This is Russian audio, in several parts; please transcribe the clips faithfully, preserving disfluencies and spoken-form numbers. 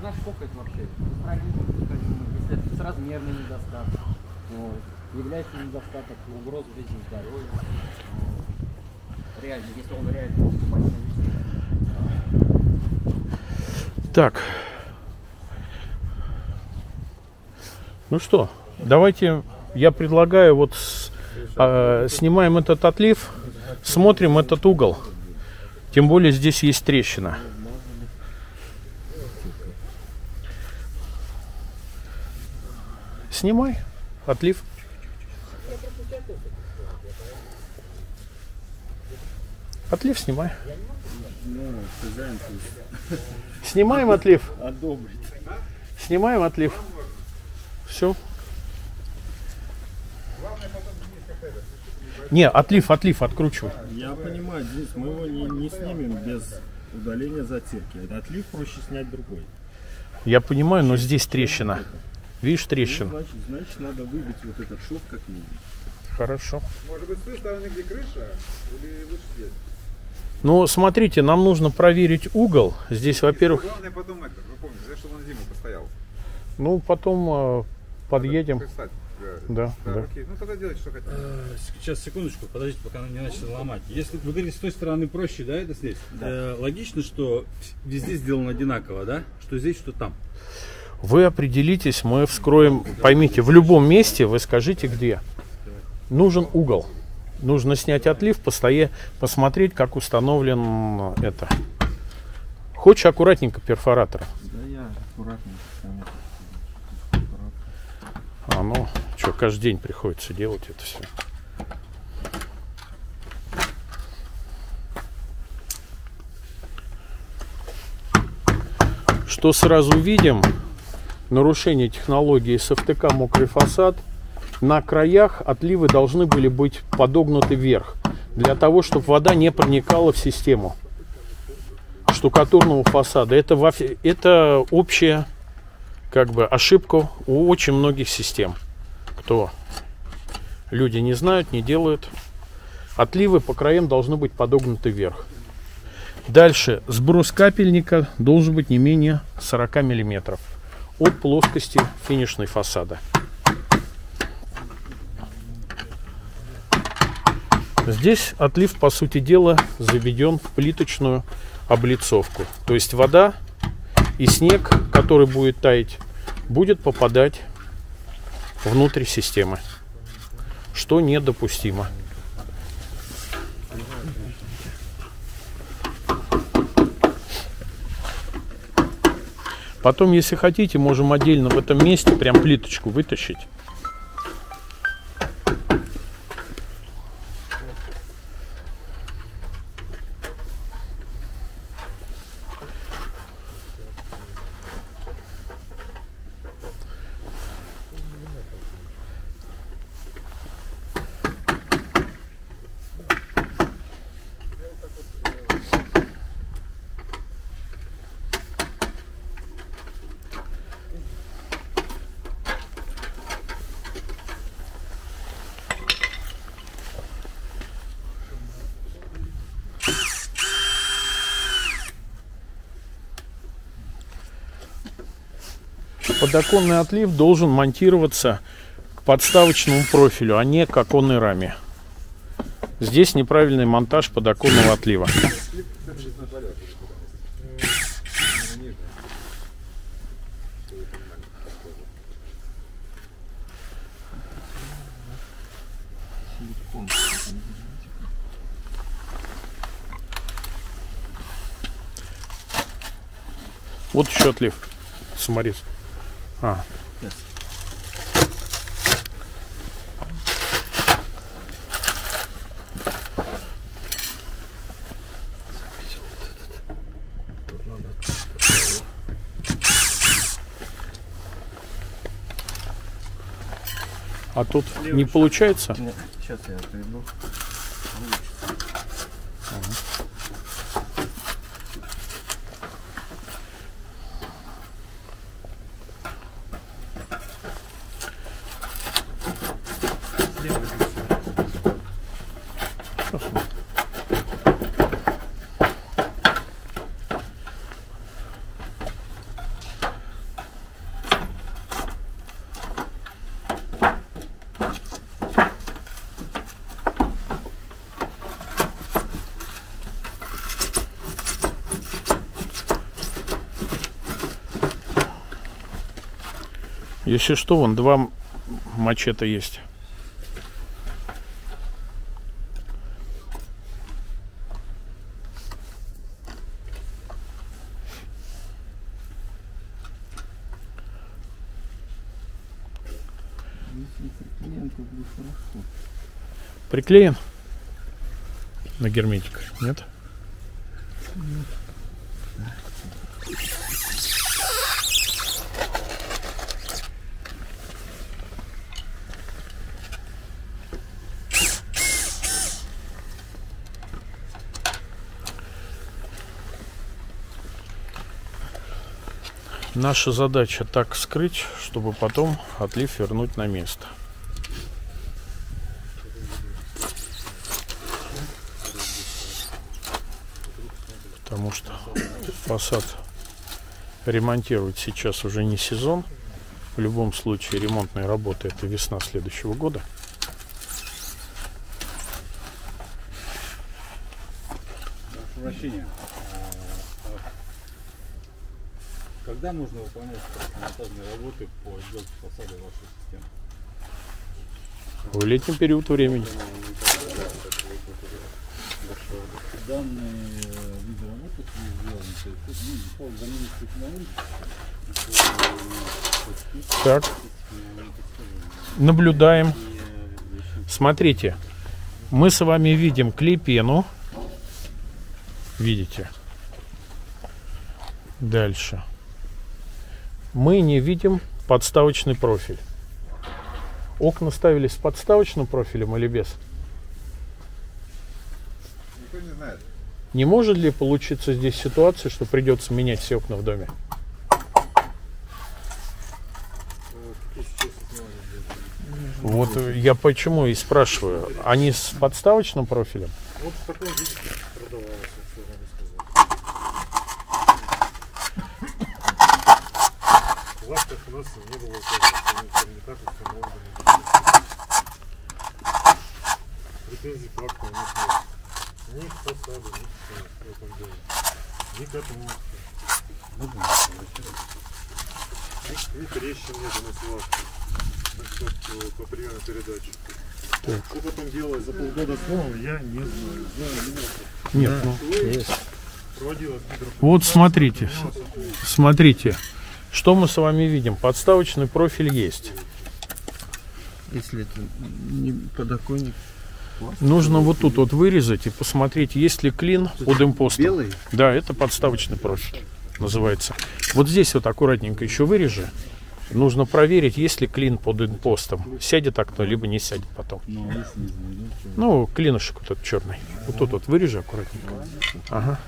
знаешь, сколько это вообще? Если это с размерным недостатком, вот, является недостаток угроз жизни и здоровья. Вот. Реально, если он реально поступает на вещи. Так. Ну что, давайте я предлагаю вот с, э, снимаем этот отлив, смотрим этот угол. Тем более здесь есть трещина. Снимай отлив. Отлив снимай. Снимаем отлив. Снимаем отлив. Все. Не, отлив, отлив, откручивай. Я понимаю, Денис, мы его не, не снимем без удаления затирки. Отлив проще снять другой. Я понимаю, но здесь трещина. Видишь трещину? Ну, значит, значит, надо выбить вот этот шов как минимум. Хорошо. Может быть, с той стороны, где крыша, или лучше здесь? Ну, смотрите, нам нужно проверить угол. Здесь, во-первых... Главное потом это, вы помните, чтобы он зиму постоял. Ну, потом э, подъедем. Писать, да, да, да. окей. Ну, тогда делайте, что хотите. Сейчас, секундочку, подождите, пока она не начала ломать. Если вы говорите, с той стороны проще, да, это здесь? Да. Э, логично, что везде сделано одинаково, да? Что здесь, что там. Вы определитесь, мы вскроем, поймите, в любом месте вы скажите где. Нужен угол. Нужно снять отлив, постоять, посмотреть, как установлен это. Хочешь аккуратненько перфоратора? Да я аккуратненько. А ну, что, каждый день приходится делать это все. Что сразу видим? Нарушение технологии эс эф тэ ка мокрый фасад. На краях отливы должны были быть подогнуты вверх, для того, чтобы вода не проникала в систему штукатурного фасада. Это, во, это общая как бы ошибка у очень многих систем. Кто люди не знают, не делают. Отливы по краям должны быть подогнуты вверх. Дальше сброс капельника должен быть не менее сорока миллиметров от плоскости финишной фасада. Здесь отлив, по сути дела, заведен в плиточную облицовку. То есть вода и снег, который будет таять, будет попадать внутрь системы, что недопустимо. Потом, если хотите, можем отдельно в этом месте прям плиточку вытащить. Подоконный отлив должен монтироваться к подставочному профилю, а не к оконной раме. Здесь неправильный монтаж подоконного отлива. Вот еще отлив. Саморез. А. Yes. А тут Левый не получается? Нет, сейчас я приду. Ага. Если что, вон два мачете есть. Приклеен на герметик? Нет? Наша задача так скрыть, чтобы потом отлив вернуть на место. Потому что фасад ремонтировать сейчас уже не сезон. В любом случае ремонтные работы — это весна следующего года. Прошу прощения. Когда нужно выполнять монтажные работы по отделке фасада вашей системы? В летний период времени. Данные виды работы сделаны. Так. Наблюдаем. Смотрите. Мы с вами видим клей-пену. Видите? Дальше. Мы не видим подставочный профиль. Окна ставились с подставочным профилем или без? Никто не знает. Не может ли получиться здесь ситуация, что придется менять все окна в доме? Вот я почему и спрашиваю. Они с подставочным профилем? Вот в таком виде продавалось, что я могу сказать. В лавках у нас не было не так установлено. Претензий к лавкам у нас нет. Ни к фасаду, ни к этом делу. Ни к этому. Ни трещин нет у нас в лавке. По приему передачи. Что потом делать за полгода снова, я не знаю. Знаю, Нет, ну, проводилось. вот смотрите, смотрите, что мы с вами видим. Подставочный профиль есть. Если это не подоконник. Нужно вот тут вот вырезать и посмотреть, есть ли клин под импостом. Белый? Да, это подставочный профиль называется. Вот здесь вот аккуратненько еще вырежи. Нужно проверить, есть ли клин под импостом. Сядет окно, либо не сядет потом. Ну, клинушек вот этот черный. Вот тут вот вырежи аккуратненько. Ага.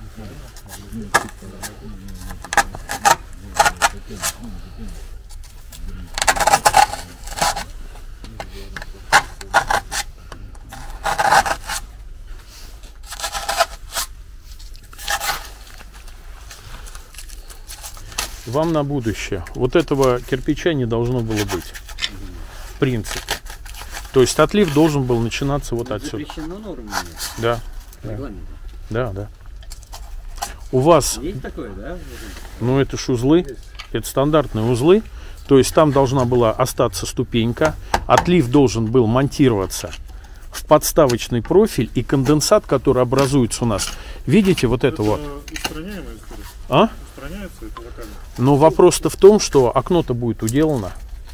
Вам на будущее. Вот этого кирпича не должно было быть. В принципе. То есть отлив должен был начинаться вот отсюда. Запрещено нормами. Да. Да. Регламент. Да, да. У вас, Есть такое, да? ну это ж узлы, это стандартные узлы. То есть там должна была остаться ступенька. Отлив должен был монтироваться в подставочный профиль, и конденсат, который образуется у нас. Видите, вот это, это вот. Устраняемая история. А? Устраняется это локально. Но вопрос-то в том, что окно-то будет уделано.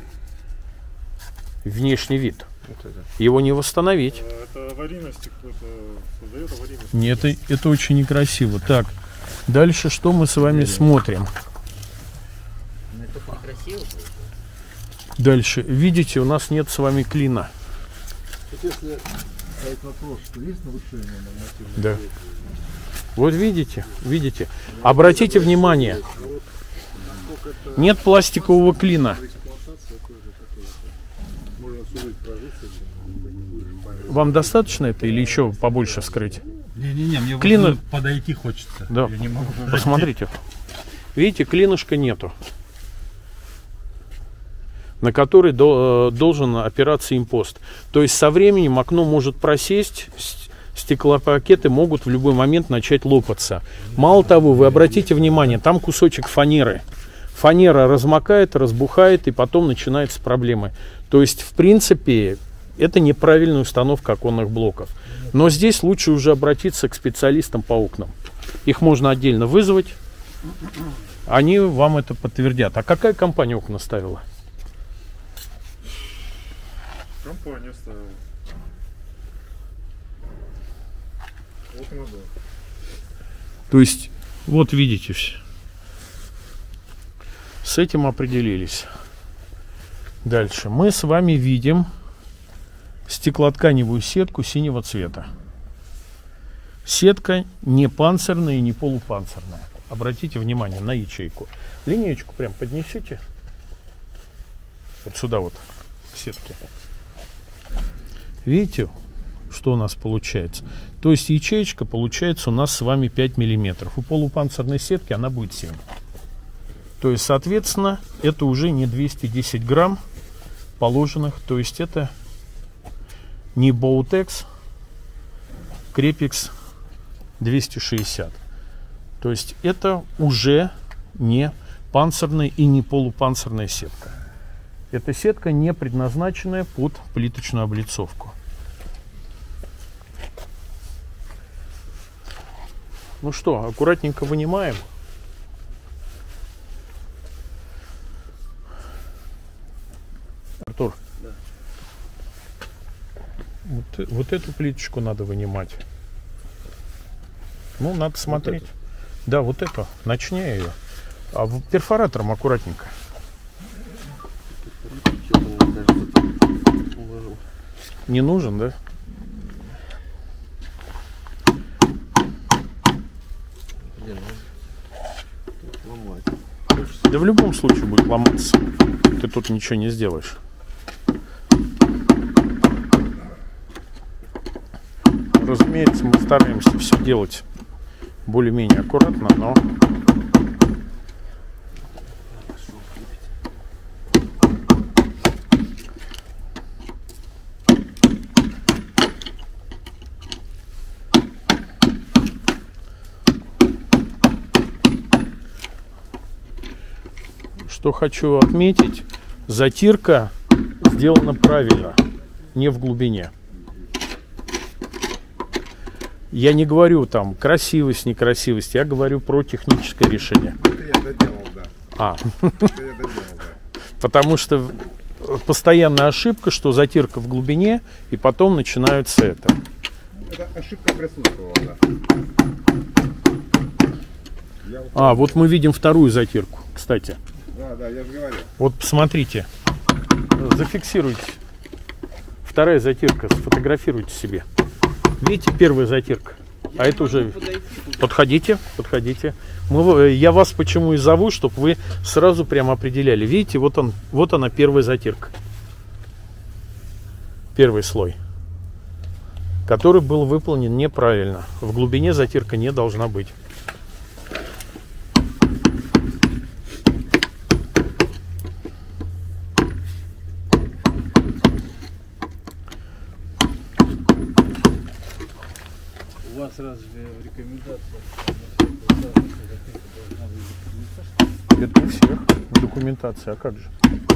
Внешний вид. Его не восстановить. Это аварийность, кто-то создает аварийность. Нет, это, это очень некрасиво. Так, дальше что мы с вами смотрим? Ну, это некрасиво. Дальше. Видите, у нас нет с вами клина. Если стоит вопрос, что есть нарушение нормативного, да. Вот видите, видите. Обратите внимание. Нет пластикового клина. Вам достаточно это или еще побольше вскрыть? Не-не-не, мне Клина... вот подойти хочется. Да. Я не могу. Посмотрите. Видите, клинышка нету, на который до, должен опираться импост. То есть со временем окно может просесть, стеклопакеты могут в любой момент начать лопаться. Мало того, вы обратите внимание, там кусочек фанеры. фанера размокает, разбухает, и потом начинаются проблемы. То есть, в принципе, это неправильная установка оконных блоков. Но здесь лучше уже обратиться к специалистам по окнам. Их можно отдельно вызвать. Они вам это подтвердят. А какая компания окна ставила? Компания ставила. Окна, да. То есть, вот видите все. С этим определились. Дальше. Мы с вами видим стеклотканевую сетку синего цвета. Сетка не панцирная и не полупанцирная. Обратите внимание на ячейку. Линеечку прям поднесите. Вот сюда вот сетки. Видите, что у нас получается? То есть ячеечка получается у нас с вами пять миллиметров. У полупанцирной сетки она будет семь. То есть, соответственно, это уже не двести десять грамм положенных. То есть это не Боутекс, Крепекс двести шестьдесят. То есть это уже не панцирная и не полупанцирная сетка. Эта сетка не предназначенная под плиточную облицовку. Ну что, аккуратненько вынимаем. Артур, Да. вот, вот эту плиточку надо вынимать. Ну, надо смотреть. эту? Да, вот эту. Начни ее. А в- перфоратором аккуратненько. Не нужен, да? Да в любом случае будет ломаться. Ты тут ничего не сделаешь. Разумеется, мы стараемся все делать более-менее аккуратно, но что хочу отметить, затирка сделана правильно, не в глубине. Я не говорю там красивость, некрасивость, я говорю про техническое решение. Это я доделал, да. А, Это я доделал, да. потому что постоянная ошибка, что затирка в глубине, и потом начинается это. Это ошибка присутствовала, да. Я вот- А, вот мы видим вторую затирку, кстати. Да, да, я же говорю. Вот посмотрите, зафиксируйте. Вторая затирка, сфотографируйте себе. Видите, первая затирка. А это уже... Подходите, подходите. Мы, я вас почему и зову, чтобы вы сразу прямо определяли. Видите, вот, он, вот она первая затирка. Первый слой. Который был выполнен неправильно. В глубине затирка не должна быть. У вас разве рекомендация? Это у всех документация, а как же?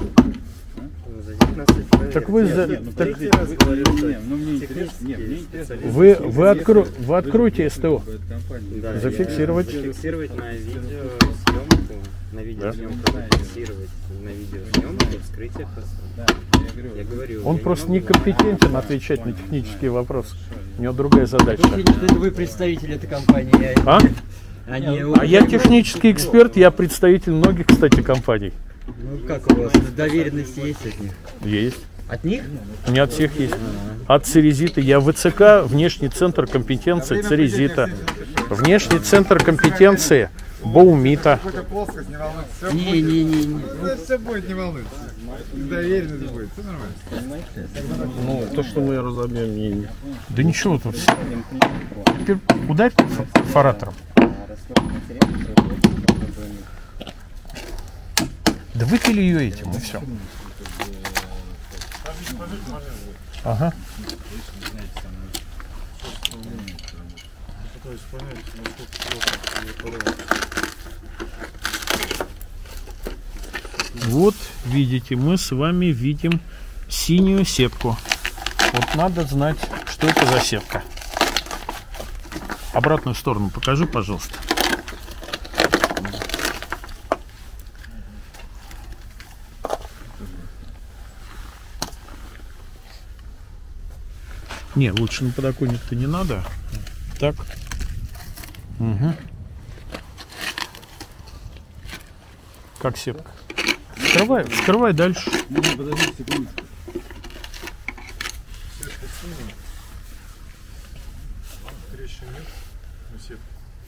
Так вы за... Нет, ну, так подождите, вы- не, ну, мне интересно. Не, мне интересно. Вы, вы, откро... вы откройте СТО. Да, Зафиксировать. и Зафиксировать на видеосъемку, на видеосъемку, зафиксировать на видеосъемку вскрытие фасада. Да, я говорю, Я говорю, Он я просто не могу- некомпетентен отвечать на технические вопросы. У него другая задача. Это вы представитель этой компании, А? а не... А я технический эксперт, я представитель многих, кстати, компаний. Ну как у вас, доверенности есть от них? Есть. От них? Не от всех есть. От Церезита. Я ВЦК, внешний центр компетенции Церезита. Внешний центр компетенции Боумита. Какая плоскость, не волнуйтесь. Все будет. Не-не-не. Ну, все будет, не волнуйтесь. Доверенность будет, все нормально. Ну, то, что мы разобьем, не... Да ничего тут. Теперь ударь перфоратором. Да выпили ее этим, и все. Ага. Пытаюсь понять, насколько плохо. Вот, видите, мы с вами видим синюю сетку. Вот надо знать, что это за сетка. Обратную сторону покажи, пожалуйста. Не, лучше на подоконник-то не надо. Так. Угу. Как сетка. Вскрывай, вскрывай дальше. Подожди секундочку. Трещин нет? Ну, сетка.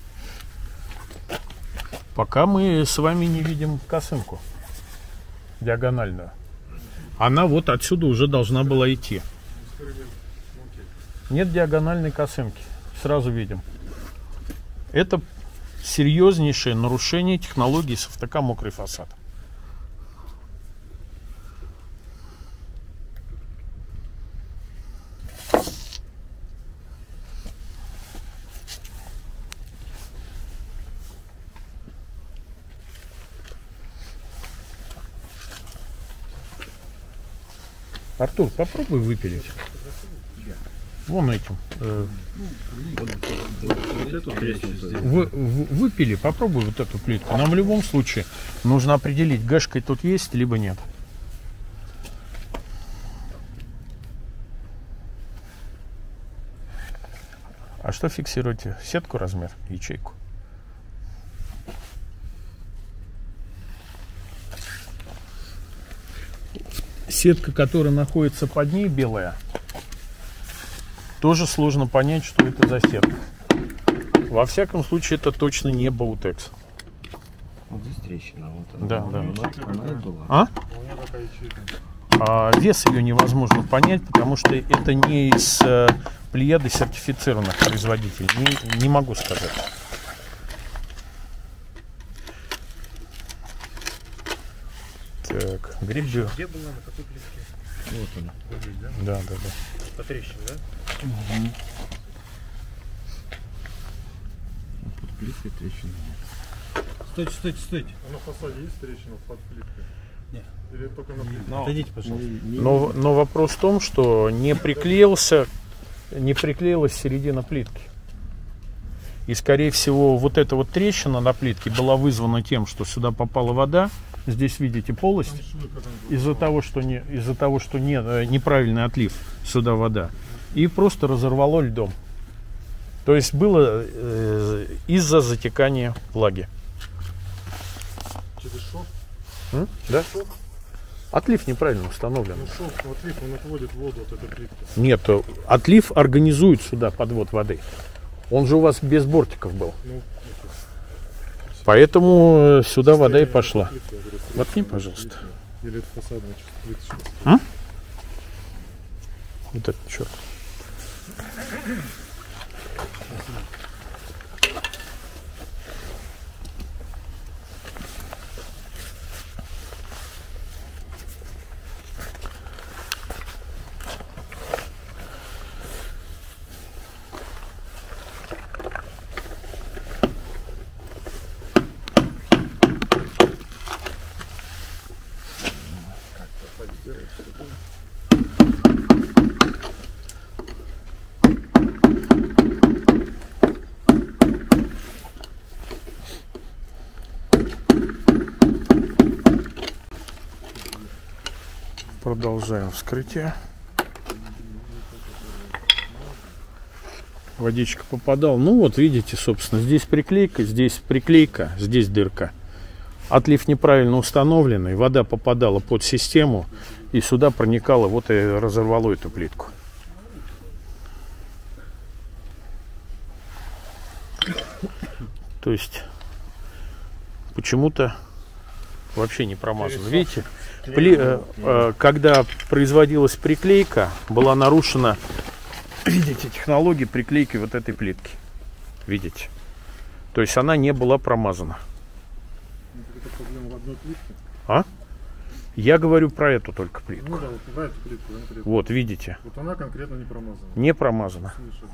Пока мы с вами не видим косынку диагональную. Она вот отсюда уже должна была идти. Нет диагональной косынки. Сразу видим. Это серьезнейшее нарушение технологии с эф тэ ка мокрый фасад. Артур, попробуй выпилить. Вон этим. Э, вы, вы- выпили, попробуй вот эту плитку. Нам в любом случае нужно определить, гэшкой тут есть, либо нет. А что фиксируете? Сетку, размер, ячейку? Сетка, которая находится под ней, белая, тоже сложно понять, что это за сетка. Во всяком случае, это точно не Баутекс. Вот здесь трещина, вот она. Да, да. Она и была. А? У меня такая ячейка. А вес ее невозможно понять, потому что это не из э, плеяды сертифицированных производителей. Не, не могу сказать. Так, гребью. Где была, на какой плитке? Вот он. Вот здесь, да? Да, да, да. По трещине, да? Плитка трещина. Стойте, стойте, стойте. А на фасаде есть трещина под плиткой? Нет. Или только на плитке? Отойдите, пожалуйста. Но, но вопрос в том, что не приклеился, не приклеилась середина плитки. И, скорее всего, вот эта вот трещина на плитке была вызвана тем, что сюда попала вода. Здесь видите полость. Из-за того, что, не, из-за того, что не, э, неправильный отлив сюда вода. И просто разорвало льдом. То есть было э, из-за затекания влаги. Через шов? М? Да? Отлив неправильно установлен. Ну шов, отлив, он отводит воду от этой плитки. Нет, отлив организует сюда подвод воды. Он же у вас без бортиков был. Ну, Поэтому сюда вода и пошла. плитка, я говорю, Воткни, трещина, пожалуйста. плитка. Или это фасадная плиточка. Вот этот черт. Продолжаем вскрытие. Водичка попадала. Ну вот видите, собственно, здесь приклейка, здесь приклейка, здесь дырка. Отлив неправильно установленный, вода попадала под систему и сюда проникала, вот и разорвало эту плитку. То есть почему-то вообще не промазано. Видите, пли, э, э, когда производилась приклейка, была нарушена, видите, технология приклейки вот этой плитки. Видите? То есть она не была промазана. Это проблема в одной плитке. А? Я говорю про эту только плитку. Ну да, вот про эту плитку конкретно. Вот, видите, Вот она конкретно не промазана. не промазана. Слышали.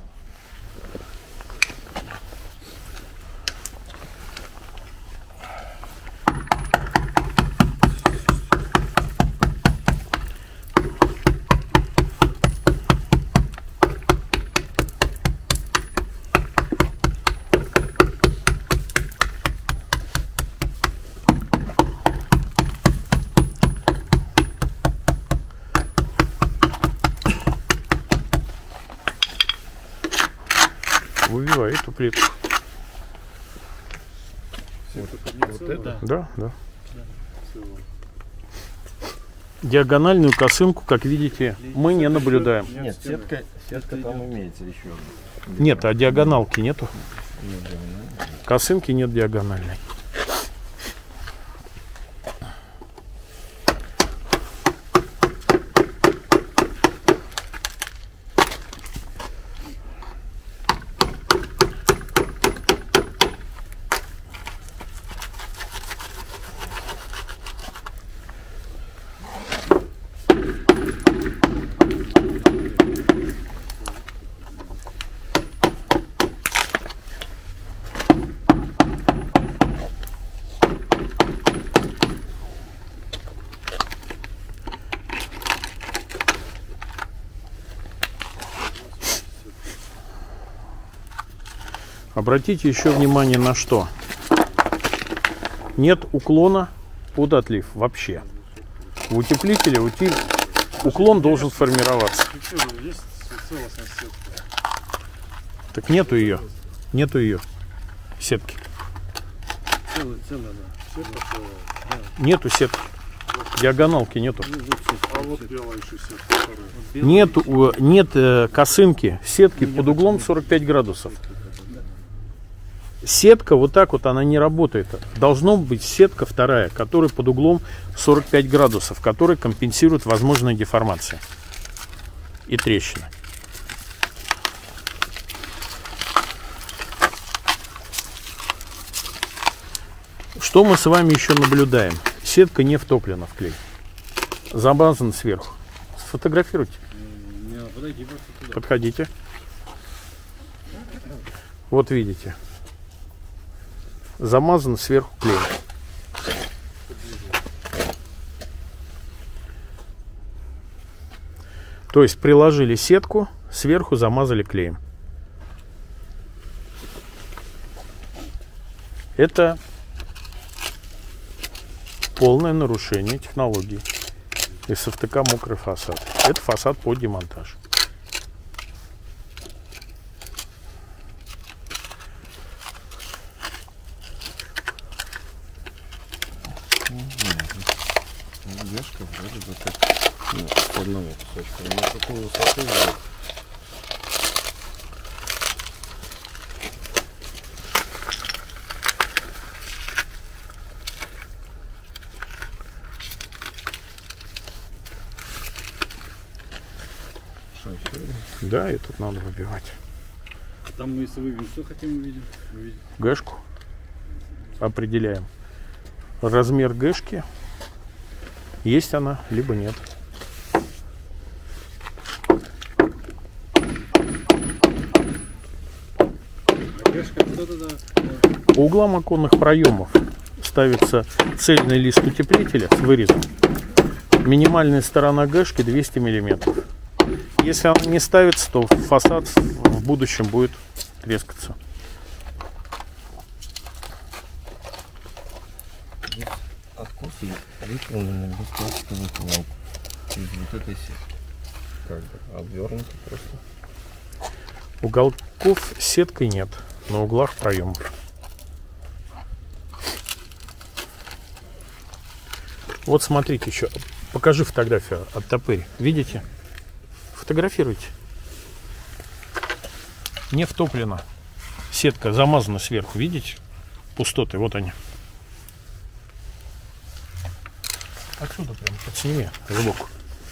выбивай эту плитку. Вот это? Да, да. Диагональную косынку, как видите, мы не наблюдаем. Нет, сетка, сетка там имеется еще. Нет, а диагоналки нету. Косынки нет диагональной. Обратите еще внимание на что. Нет уклона под отлив вообще. В утеплителе утиль... уклон должен сформироваться. Есть целостность сетки. Так нету ее. Нету ее. Сетки. Целая, целая, да. Сетка целая. Нету сетки. Диагоналки нету. А вот белая еще сетка. Вторая. Нет, у- нет э, косынки. Сетки под углом сорок пять градусов. Сетка вот так вот, она не работает. Должна быть сетка вторая, которая под углом сорок пять градусов, которая компенсирует возможные деформации и трещины. Что мы с вами еще наблюдаем? Сетка не втоплена в клей. Замазан сверху. Сфотографируйте. Не, подойди просто туда. Подходите. Вот видите. Замазан сверху клеем. То есть приложили сетку, сверху замазали клеем. Это полное нарушение технологии эс эф тэ ка мокрый фасад. Это фасад под демонтаж. Дешка вроде бы как ну, с одного кусочка. На какую высоту вот. Что, еще? Да, и тут надо выбивать. Там мы, если выведем, что хотим увидеть? Увидеть. Гэшку определяем. Размер гэшки. Есть она, либо нет. Гэшка, что-то, да. По углам оконных проемов ставится цельный лист утеплителя с вырезом. Минимальная сторона гэшки двести миллиметров. Если она не ставится, то фасад в будущем будет трескаться. Откос выполнен без пластиковых ламп. Из вот этой сетки. Как бы обвернуто просто. Уголков с сеткой нет. На углах проемов. Вот смотрите еще. Покажи фотографию от топырь. Видите? Фотографируйте. Не втоплена. Сетка замазана сверху. Видите? Пустоты. Вот они. Отсюда прям подсними сбоку.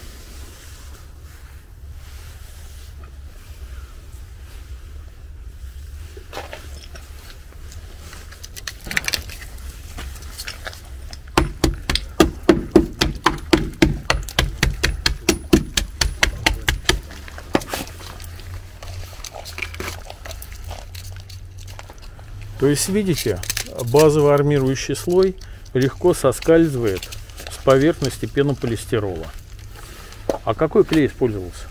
То есть, видите, базовый армирующий слой легко соскальзывает с поверхности пенополистирола. А какой клей использовался?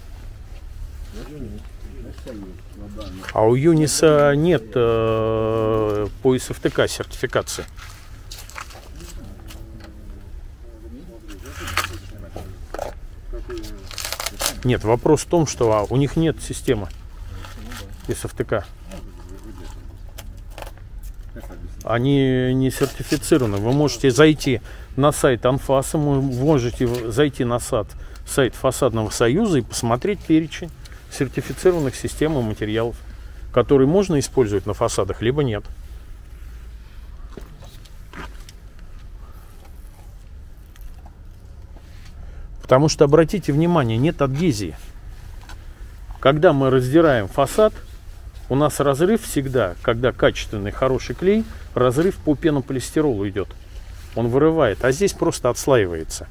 А у Юниса нет э, по эс эф тэ ка сертификации. Нет, вопрос в том, что а, у них нет системы эс эф тэ ка. они не сертифицированы. Вы можете зайти на сайт Анфаса, вы можете зайти на сайт, сайт Фасадного союза и посмотреть перечень сертифицированных систем и материалов, которые можно использовать на фасадах, либо нет. Потому что, обратите внимание, нет адгезии. Когда мы раздираем фасад, у нас разрыв всегда, когда качественный хороший клей, разрыв по пенополистиролу идет. Он вырывает, а здесь просто отслаивается.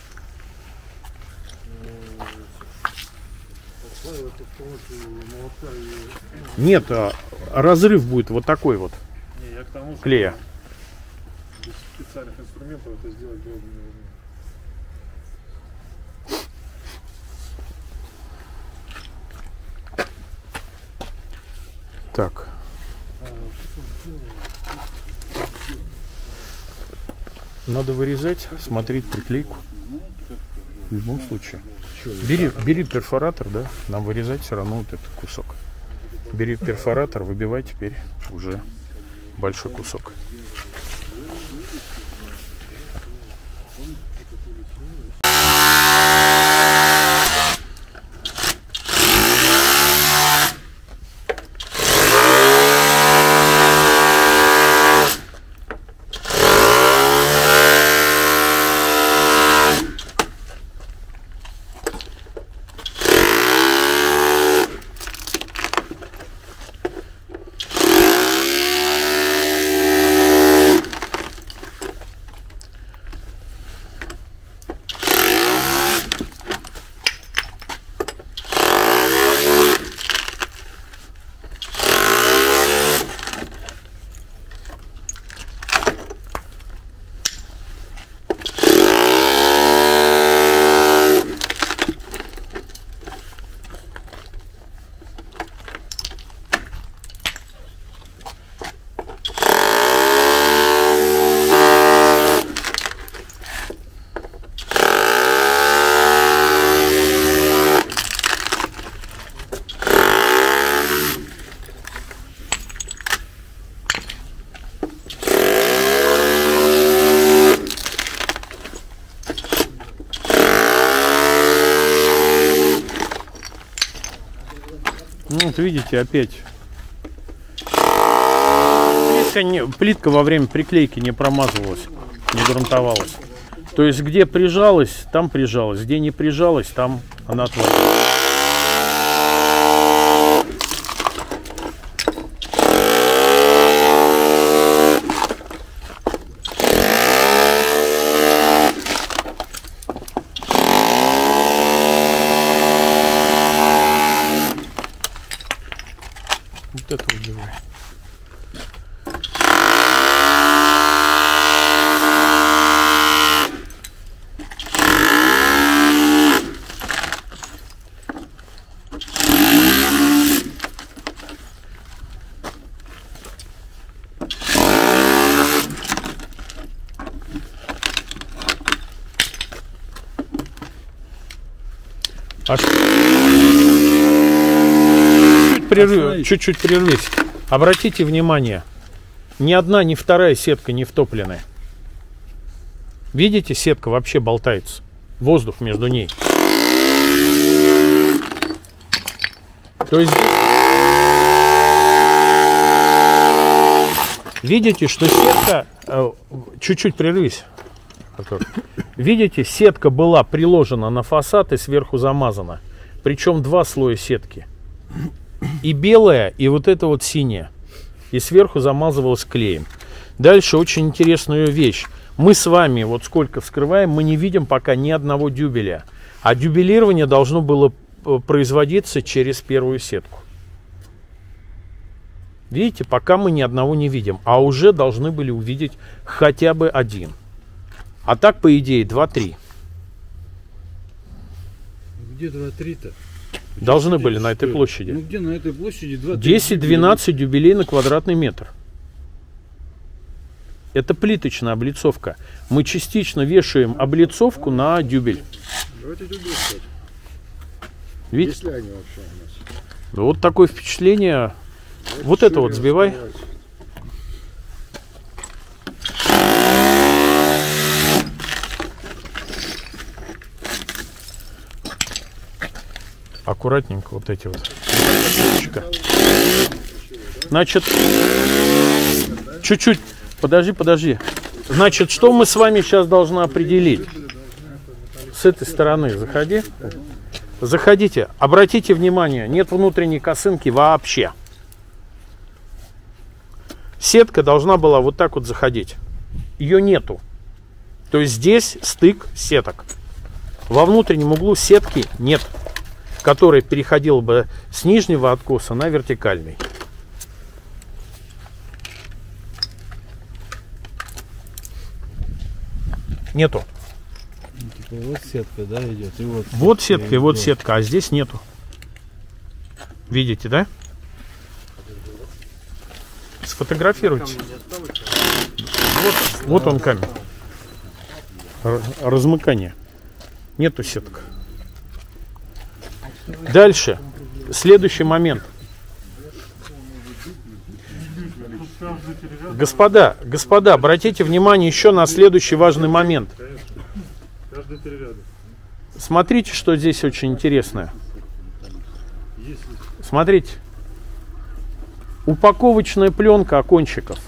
Нет, а разрыв будет вот такой вот Не, я к тому, что клея. без специальных инструментов это сделать было бы невозможно. Так. Надо вырезать, смотреть приклейку. В любом случае. Бери, бери перфоратор, да? Нам вырезать все равно вот этот кусок. Бери перфоратор, выбивай теперь уже большой кусок. Ну, вот видите, опять плитка, не, плитка во время приклейки не промазывалась, не грунтовалась. То есть, где прижалась, там прижалась, где не прижалась, там она отвалилась. Вот это убивай. А чуть-чуть прервись. Обратите внимание, ни одна, ни вторая сетка не втопленная. Видите, сетка вообще болтается. Воздух между ней. То есть видите, что сетка... Чуть-чуть прервись. Видите, сетка была приложена на фасад и сверху замазана. Причем два слоя сетки. И белая, и вот это вот синяя. И сверху замазывалась клеем. Дальше очень интересную вещь. Мы с вами, вот сколько вскрываем, мы не видим пока ни одного дюбеля. А дюбелирование должно было производиться через первую сетку. Видите, пока мы ни одного не видим. А уже должны были увидеть хотя бы один. А так, по идее, два-три. Где два-три-то? Должны были на этой площади. Ну где на этой площади два-три? десять-двенадцать дюбелей на квадратный метр. Это плиточная облицовка. Мы частично вешаем облицовку на дюбель. Давайте дюбель, кстати. Видите? Если они вообще у нас. Вот такое впечатление. Вот это вот сбивай. Аккуратненько вот эти вот. Значит, чуть-чуть, подожди, подожди. Значит, что мы с вами сейчас должны определить? С этой стороны заходи. Заходите. Обратите внимание, нет внутренней косынки вообще. Сетка должна была вот так вот заходить. Ее нету. То есть здесь стык сеток. Во внутреннем углу сетки нет, которая переходила бы с нижнего откоса на вертикальный. Нету. Типа вот сетка, да, идет. И вот, Вот сетка и вот идет. сетка, а здесь нету. Видите, да? Сфотографируйте. Вот, вот он камень. Р- размыкание. Нету сеток. Дальше. Следующий момент. Господа, господа, обратите внимание еще на следующий важный момент. Каждый три ряда. Смотрите, что здесь очень интересное. Смотрите. Упаковочная пленка окончиков.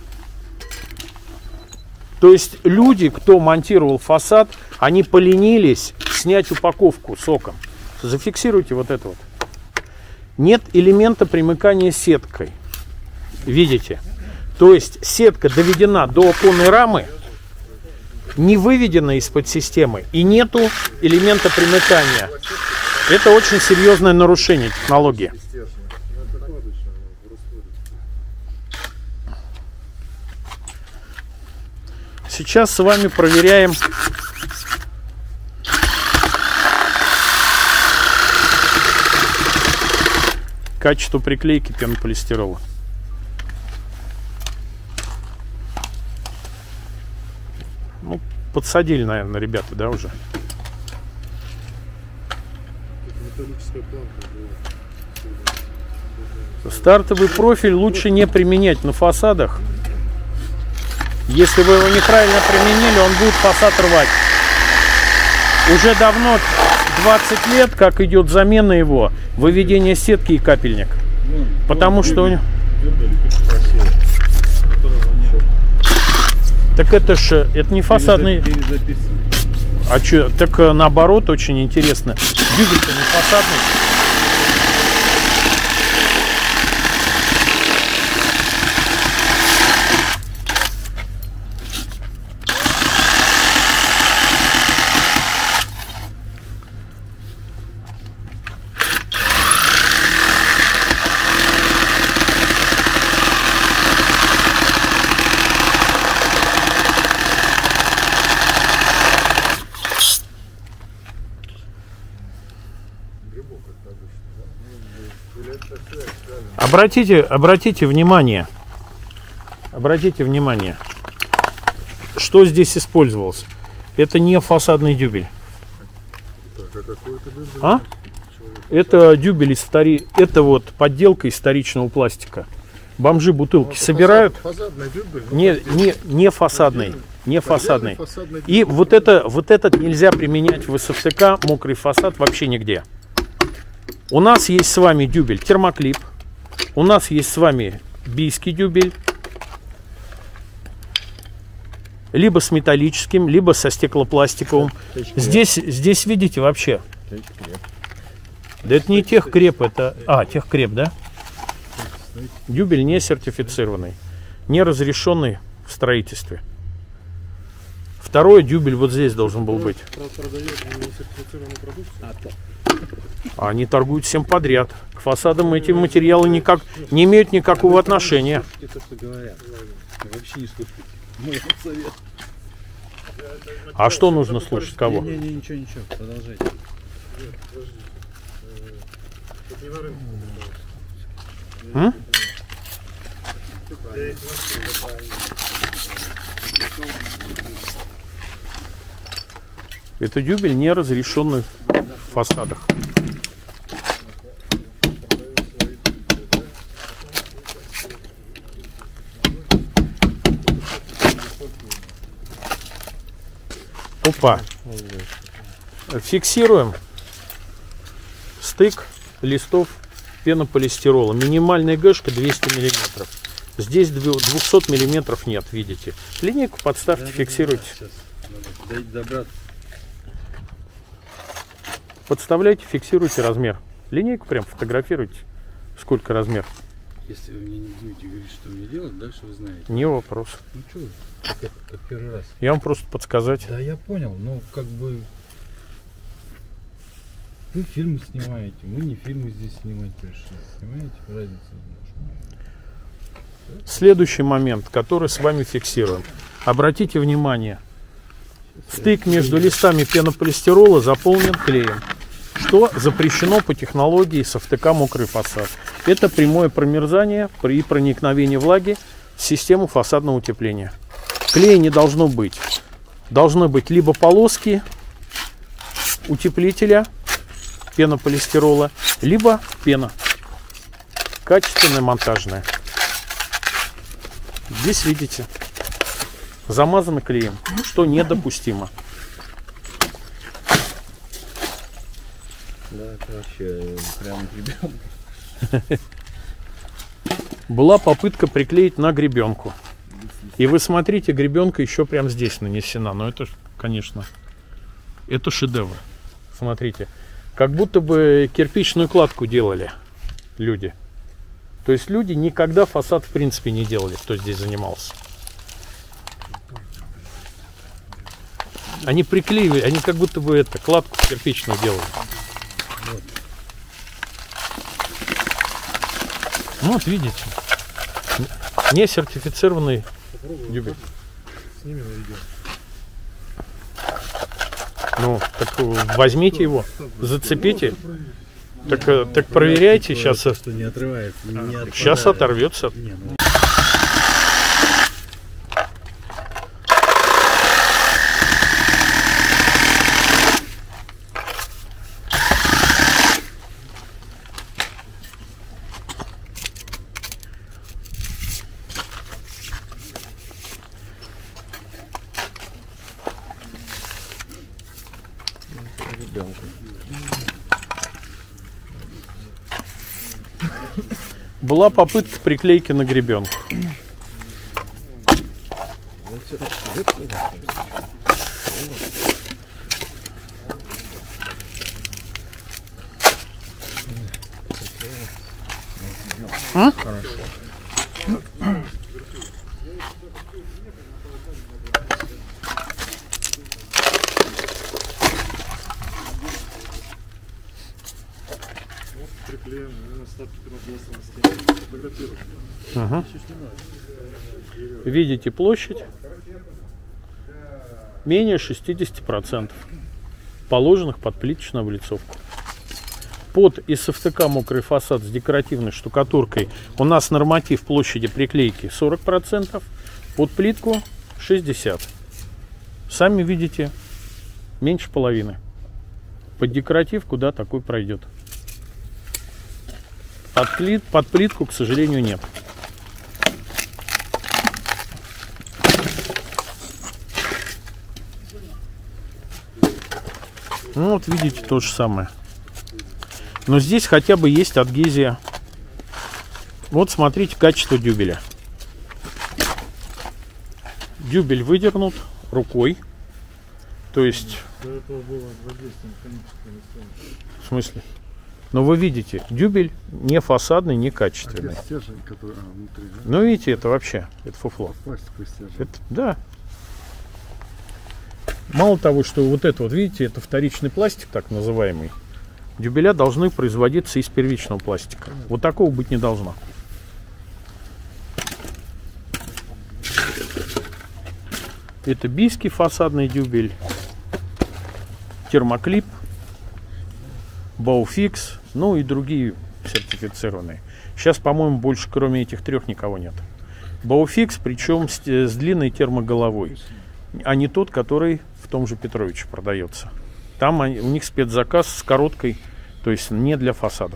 То есть люди, кто монтировал фасад, они поленились снять упаковку соком. Зафиксируйте вот это вот. Нет элемента примыкания сеткой. Видите? То есть сетка доведена до оконной рамы, не выведена из-под системы и нету элемента примыкания. Это очень серьезное нарушение технологии. Сейчас с вами проверяем качество приклейки пенополистирола. Ну, подсадили, наверное, ребята, да, уже. Металлическая планка. Стартовый профиль лучше не применять на фасадах. Если вы его неправильно применили, он будет фасад рвать. Уже давно, двадцать лет, как идет замена его, выведение сетки и капельник. Потому что... у- Так это же, это не фасадный... А что, так э, наоборот, очень интересно. Дюбель-то не фасадный. Обратите, обратите внимание, обратите внимание, что здесь использовалось. Это не фасадный дюбель. А? Это дюбель из втори... Это вот подделка из вторичного пластика. Бомжи бутылки собирают. Фасадный дюбель? Не, не, не фасадный. Не фасадный. И вот, это, вот этот нельзя применять в СФТК, мокрый фасад, вообще нигде. У нас есть с вами дюбель термоклип. У нас есть с вами бийский дюбель. Либо с металлическим, либо со стеклопластиковым. Здесь, здесь видите вообще. Да это не техкреп, это... А, техкреп, да? Дюбель не сертифицированный. Не разрешенный в строительстве. Второй дюбель вот здесь должен был быть. А они торгуют всем подряд. К фасадам эти материалы никак не имеют никакого отношения. Это что говорят. Вообще не слушайте. Мой совет. А что нужно слушать кого? Не, не, ничего, ничего, продолжайте. М? Это дюбель не разрешенный в фасадах. Опа. Фиксируем. стык листов пенополистирола. Минимальная гэшка двести миллиметров. Здесь двухсот миллиметров нет, видите. Линейку подставьте, фиксируйте. Подставляйте, фиксируйте размер. Линейку прям фотографируйте. Сколько размер. Если вы мне не будете говорить, что мне делать, дальше вы знаете. Не вопрос. Ну что вы, как, как первый раз. Я вам просто подсказать. Да, я понял, но как бы... Вы фильмы снимаете, мы не фильмы здесь снимать пришли. Снимаете, разница. Следующий момент, который с вами фиксируем. Обратите внимание. Стык между листами пенополистирола заполнен клеем, что запрещено по технологии эс эф тэ ка мокрый фасад. Это прямое промерзание при проникновении влаги в систему фасадного утепления. Клея не должно быть. Должны быть либо полоски утеплителя пенополистирола, либо пена. Качественная, монтажная. Здесь видите, замазано клеем, что недопустимо. Да, это вообще прям гребенка. Была попытка приклеить на гребенку. И вы смотрите, гребенка еще прям здесь нанесена. Но это, конечно, это шедевр. Смотрите, как будто бы кирпичную кладку делали люди. То есть люди никогда фасад в принципе не делали, кто здесь занимался. Они приклеивали, они как будто бы это, кладку кирпичную делали. Ну вот видите, не сертифицированный дюбель. Ну, так возьмите его, зацепите. Так, так проверяйте сейчас. Что не отрывается. Не, не сейчас оторвется. Не, ну... Была попытка приклейки на гребенку. А? Хорошо. Ага. Видите площадь? Менее шестидесяти процентов положенных под плиточную облицовку. Под эс эф тэ ка мокрый фасад с декоративной штукатуркой у нас норматив площади приклейки сорок процентов, под плитку шестьдесят процентов. Сами видите, меньше половины. Под декоратив куда такой пройдет. Под, плит, под плитку, к сожалению, нет. Ну вот видите то же самое. Но здесь хотя бы есть адгезия. Вот смотрите качество дюбеля. Дюбель выдернут рукой. То есть... В смысле? Но вы видите, дюбель не фасадный, не качественный. А стержень, который, а, внутри, да? Ну видите, это вообще, это фуфло. Пластиковый стержень. Это, да. Мало того, что вот это вот, видите, это вторичный пластик, так называемый. Дюбеля должны производиться из первичного пластика. Вот такого быть не должно. Это бийский фасадный дюбель, термоклип, Бауфикс, ну и другие сертифицированные. Сейчас, по-моему, больше кроме этих трех никого нет. Бауфикс, причем с, с длинной термоголовой, а не тот, который в том же Петровиче продается. Там они, у них спецзаказ с короткой, то есть не для фасадов.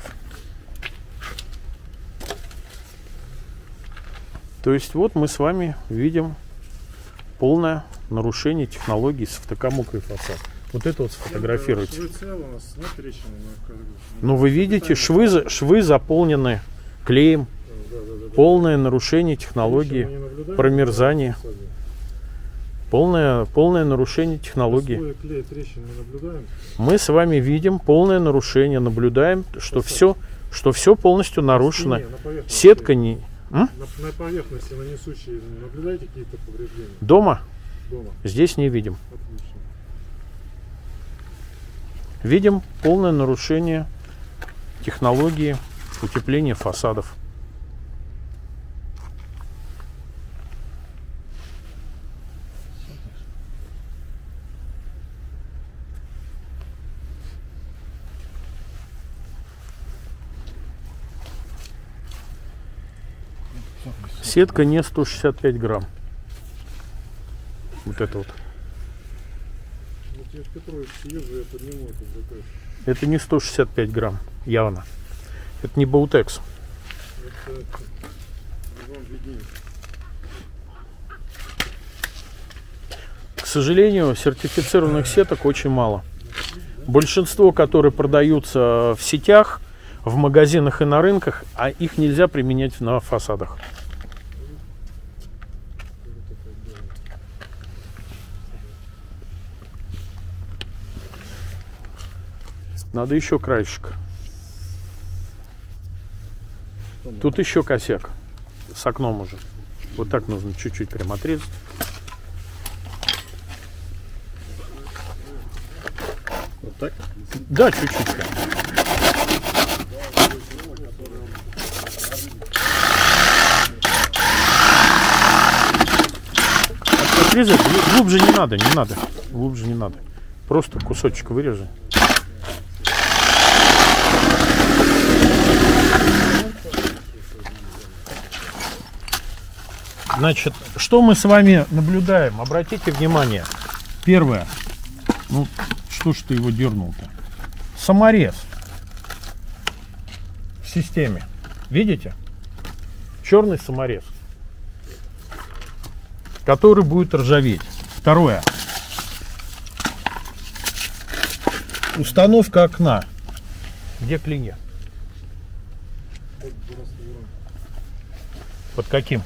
То есть вот мы с вами видим полное нарушение технологии эс эф тэ ка мокрый фасад. Вот это вот сфотографируйте. Швы целы, у нас нет трещины. но как бы- Ну вы видите, швы, за- швы заполнены клеем. Да, да, да, да. Полное нарушение Трещин мы технологии не наблюдаем, промерзания. да, посадим. Полное, полное нарушение технологии. Слоя клея трещин не наблюдаем. Мы с вами видим полное нарушение, наблюдаем, что все, что все полностью нарушено. Не, на поверхности. Сетка не... М? На, на поверхности, на несущей, наблюдаете какие-то повреждения Дома дома? здесь не видим. Отлично. Видим полное нарушение технологии утепления фасадов. Сетка не сто шестьдесят пять грамм. Вот это вот. Вот я в Петрович езжу, я подниму этот заказ. Это не сто шестьдесят пять грамм, явно. Это не Баутекс. Это вам виднее. К сожалению, сертифицированных сеток очень мало. Большинство, которые продаются в сетях, в магазинах и на рынках, а их нельзя применять на фасадах. Надо еще краешек. Тут еще косяк с окном уже. Вот так нужно чуть-чуть прям отрезать. Вот так? Да, чуть-чуть прям. Отрезать глубже не надо, не надо. Глубже не надо. Просто кусочек вырежи. Значит, что мы с вами наблюдаем? Обратите внимание. Первое. Ну, что ж ты его дернул-то? Саморез в системе. Видите? Черный саморез, который будет ржаветь. Второе. Установка окна. Где клинья? Под каким?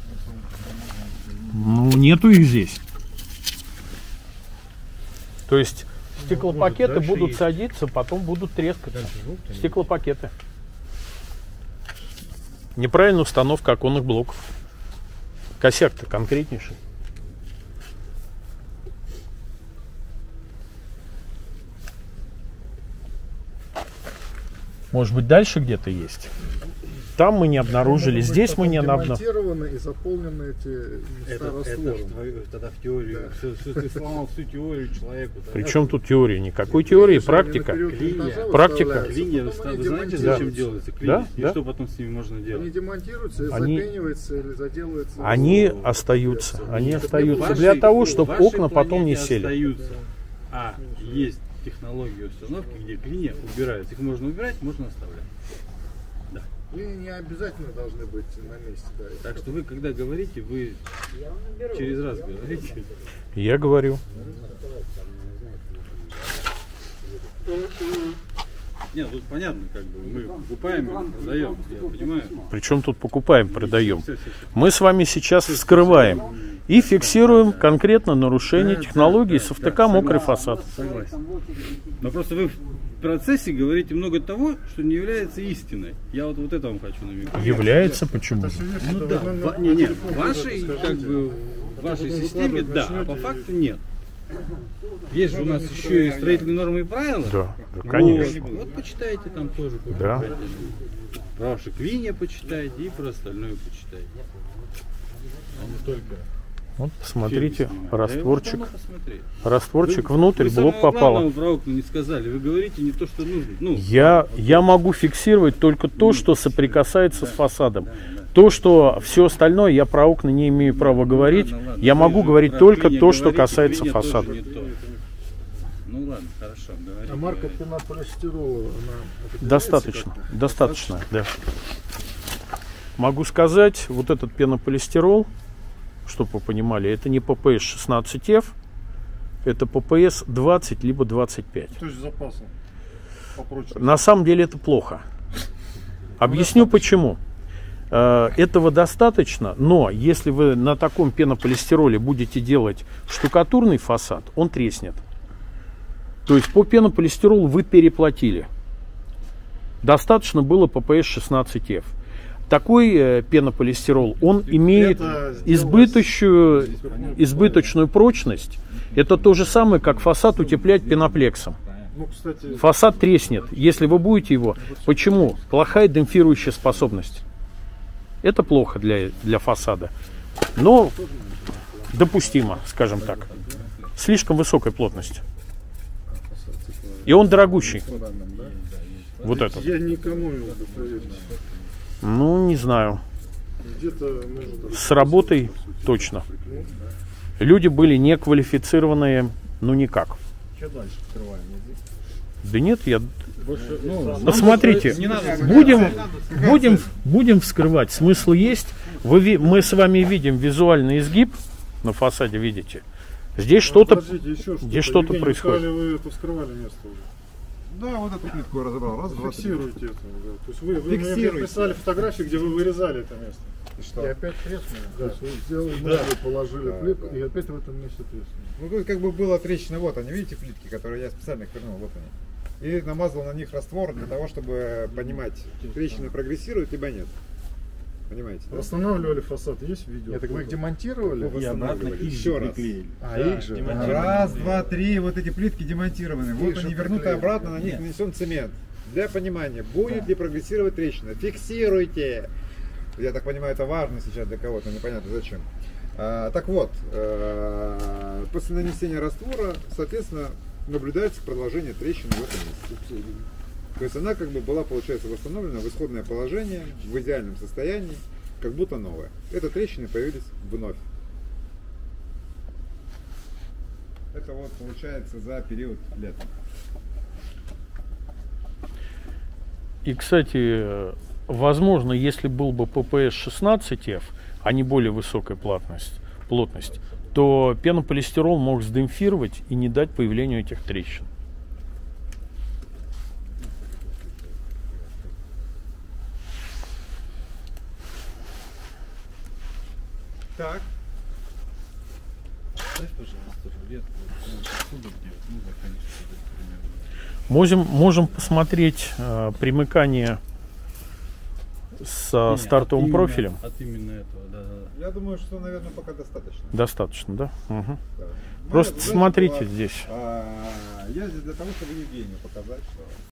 Ну, нету их здесь. То есть стеклопакеты Может, будут есть. садиться, потом будут трескаться. Стеклопакеты. Неправильная установка оконных блоков. Косяк-то конкретнейший. Может быть, дальше где-то есть? Там мы не обнаружили, здесь мы не обнаружили. Демонтированы и заполнены эти места Это, это раствором. в твою- тогда в теорию. Все, все, ты сломал всю теорию человеку. тогда Причем тут теория? Никакой теории, практика. Клинья. Практика. Клинья, вы Потом они вы знаете, демонтируются. зачем делается клинья? Да, И да. что потом с ними можно Они делать? демонтируются, Они- запениваются или заделываются. Они в- остаются. Они В остаются вашей- для того, в чтобы вашей окна потом не планете сели. остаются. А есть технологии установки, где клинья убираются. Их можно убирать, можно оставлять. Они не обязательно должны быть на месте. Да. Так что вы, когда говорите, вы через раз говорите. Я говорю. Нет, тут понятно, как бы мы покупаем, продаем, я понимаю. Причем тут покупаем, продаем. Все, все, все. Мы с вами сейчас вскрываем и фиксируем конкретно нарушение технологии с эф тэ ка мокрый фасад. Согласен. Но просто вы в процессе говорите много того, что не является истиной. Я вот, вот это вам хочу намекнуть. Является почему? Ну да, в, не, не, в вашей, как бы, в вашей системе, да, а по факту нет. Есть же у нас еще и строительные нормы и правила. Да, да, конечно. Вот, вот почитайте там тоже. Да. Про ваши клинья почитайте и про остальное почитайте. А не только. Вот посмотрите, фильмы снимать. растворчик. Я его давно посмотрел. Растворчик Вы- внутрь, вы блок самого попало. главного про окна не сказали. Вы говорите не то, что нужно. Ну, Я, я могу фиксировать только то, что соприкасается с фасадом. То, что все остальное, я про окна не имею права говорить. ладно, ладно. Я Вы могу же говорить про только клинья то, что говорите, касается клинья тоже фасада. не то. Ну ладно, хорошо, говорите. А марка говорите. пенополистирола, она определяется Достаточно, как-то? достаточно, да. Могу сказать, вот этот пенополистирол, чтобы вы понимали, это не пэ пэ эс шестнадцать эф, это пэ пэ эс двадцать либо двадцать пять. То есть с запасом. Попрочнее. На самом деле это плохо. Объясню почему. Э, Этого достаточно, но если вы на таком пенополистироле будете делать штукатурный фасад, он треснет. То есть по пенополистиролу вы переплатили. Достаточно было пэ пэ эс шестнадцать эф. Такой э, пенополистирол, он имеет избыточную, избыточную прочность. Это то же самое, как фасад утеплять пеноплексом. Ну, кстати, Фасад треснет, если вы будете его. Почему? Плохая демпфирующая способность. Это плохо для, для фасада. Но допустимо, скажем так. Слишком высокая плотность. И он дорогущий. Вот этот. я не экономил, поверьте. Ну, не знаю. Где-то, может, С работой точно. Люди были неквалифицированные, ну никак. Что дальше открываем? Да нет, я... Ну, Посмотрите, будем, будем, будем вскрывать. Смысл есть. Вы, ви- мы с вами видим визуальный изгиб на фасаде, видите. Здесь что-то, подождите, еще что-то. здесь что-то Евгений, происходит. сказали, вы это вскрывали место уже. Да, вот эту плитку я разобрал. Раз, два, три. Фиксируйте это. Да. То есть вы, вы мне Фиксируйте. прислали фотографии, где вы вырезали это место. И что? И опять треснули. Да. То есть вы сделали Да. новую, положили Да, плитку, да. и опять в этом месте треснули. Ну тут как бы была трещина, вот они, видите плитки, которые я специально их вернул, вот они. И намазал на них раствор для того, чтобы понимать, трещина прогрессирует, либо нет. Понимаете? Да? Восстанавливали фасад, есть видео? Нет, так вы их демонтировали? Восстанавливали. Еще раз. А, Да, их же? демонтировали. Раз, два, три, вот эти плитки демонтированы. Вот Их они же вернуты приклеили. обратно, на них нанесен цемент. Для понимания, будет ли прогрессировать трещина. Фиксируйте. Я так понимаю, это важно сейчас для кого-то, непонятно зачем. А, так вот, э, после нанесения раствора, соответственно, наблюдается продолжение трещины в этом месте. То есть она как бы была, получается, восстановлена в исходное положение, в идеальном состоянии, как будто новая. Это трещины появились вновь. Это вот получается за период лета. И, кстати, возможно, если был бы пэ пэ эс шестнадцать эф, а не более высокая плотность, плотность, то пенополистирол мог сдемпфировать и не дать появлению этих трещин. Так. Можем, можем посмотреть э, примыкание с Не, стартовым от именно- профилем. От именно этого, да, да, да. Я думаю, что, наверное, пока достаточно. Достаточно, да? Мгм. Да. Просто Ну, это, смотрите знаете, здесь. а, я здесь для того, чтобы Евгению показать, что